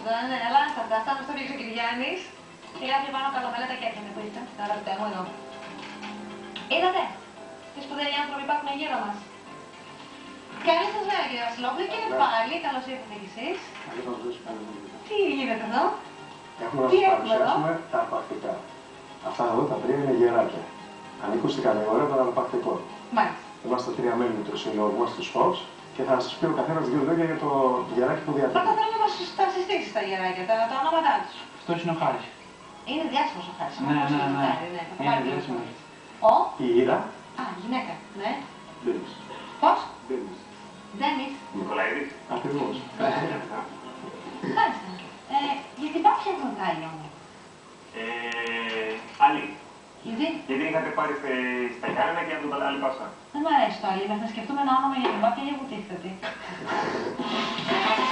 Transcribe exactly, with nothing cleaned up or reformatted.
τώρα, ναι, αλλά θα τα φτάσουμε στο πίξο Κυριάννης. Και κάποια πάνω καλομέλα και έρχεται που ήρθε. Τα αγαπητά μου εδώ. Είδατε, τι σπουδαίοι άνθρωποι υπάρχουν γύρω μας. Καλή σας μέρα κύριε Βασιλόπουλο και πάλι καλώς ήρθατε κι εσείς. Τι γίνεται εδώ. Έχουμε να σας παρουσιάσουμε τα αρπακτικά. Αυτά εδώ τα τρία είναι γεράκια. Ανήκουν στην κατηγορία των αρπακτικών. Μάλιστα. Είμαστε τρία μέλη του συλλογού του Fox και θα σας πει ο καθένας δύο λόγια για το γεράκι που διατηρεί. Πρώτα θέλω να μας τα συστήσεις τα γεράκια, τα, τα ονόματά τους. Αυτός είναι ο Χάρης. Είναι διάσημος ο Χάρης. Ναι, ναι, ναι. ναι. Είναι διάσημος. Ο. Η Ήρα. Α, γυναίκα, ναι. Ντέμις. Πώς? Ντέμις. Ντέμις. Νικολαίδης. Ακριβώς. Μάλιστα. Ε, γιατί πάω φτιάχνουν τα άλλα όμως. Ε, άλλη. Γιατί? Γιατί είχατε πάρει στα Γιάννενα και να το άλλη πάσα. Δεν μ' αρέσει το άλλη, μέχρι να σκεφτούμε ένα όνομα για την πάπια για βουτήχτατη.